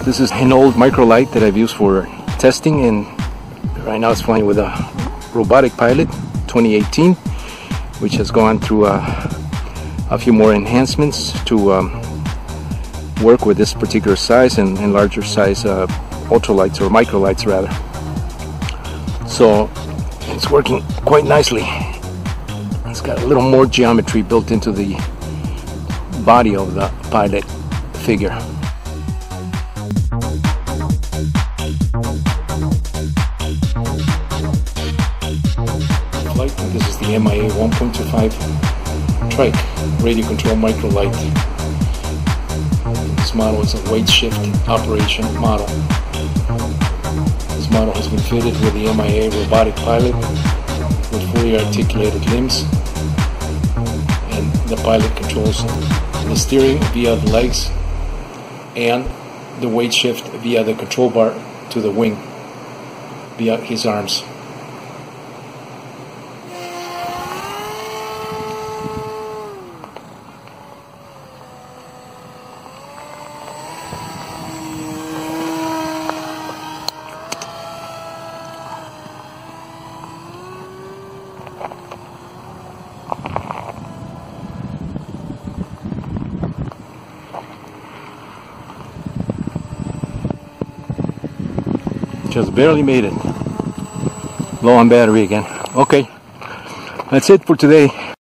This is an old Microlight that I've used for testing, and right now it's flying with a Robotic Pilot 2018, which has gone through a few more enhancements to work with this particular size and larger size ultralights, or microlights rather. So it's working quite nicely. It's got a little more geometry built into the body of the pilot figure. This is the MIA 1.25 Trike radio control microlight. This model is a weight shift operation model. This model has been fitted with the MIA Robotic Pilot with fully articulated limbs, and the pilot controls the steering via the legs and the weight shift via the control bar to the wing via his arms. Just barely made it. Low on battery again. Okay, that's it for today.